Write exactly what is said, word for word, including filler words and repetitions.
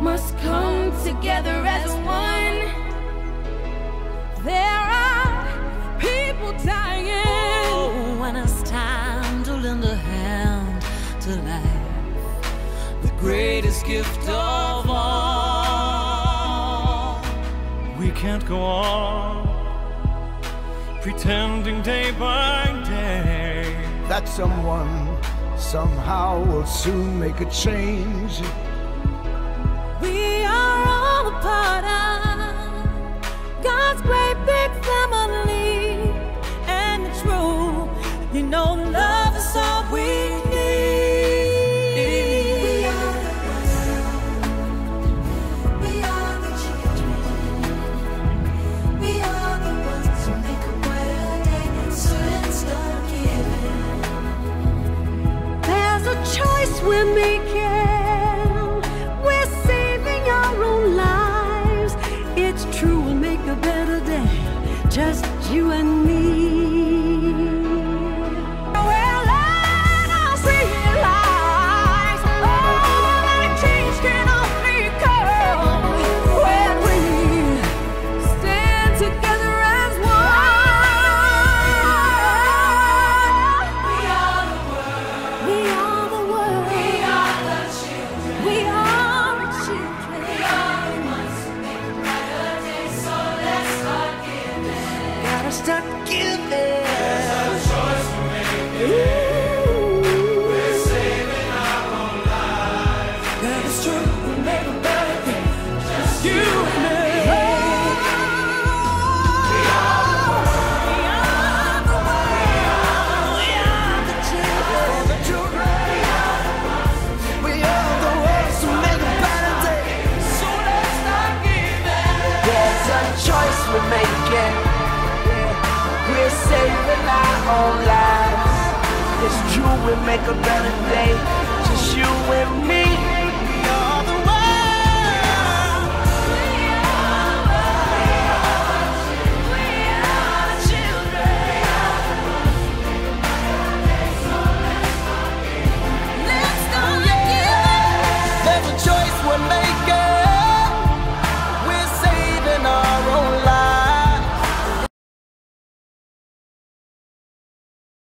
must come together as one. There are people dying. Oh, when it's time to lend a hand to life, the greatest gift of all. We can't go on pretending day by day that someone somehow will soon make a change. We are all a part of God's great big family, and it's true, you know, love is all we need. We are the world. We are the children. We are the ones who make a better day. So let's start giving. There's a choice we're making. We're saving our own lives. It's true, we'll make a better day. Just you and me. Well, let us realize all that change can only come when we stand together as one. We are the world. We are the world. We are the children. We are the children. We are the ones who make a brighter day. So let's start giving. Gotta start giving. There's a choice we're making. We're saving our own lives. That is true. We'll make a better day. Just you and me. We are the world. We are the world. We are the children. The children, we are the ones who make a better day. So let's start giving. There's a choice we're making. We're saving our own lives. It's true, we make a better day. Just you and me. We are the world. We are the world. We are the children. Let's start giving. There's a choice we're making.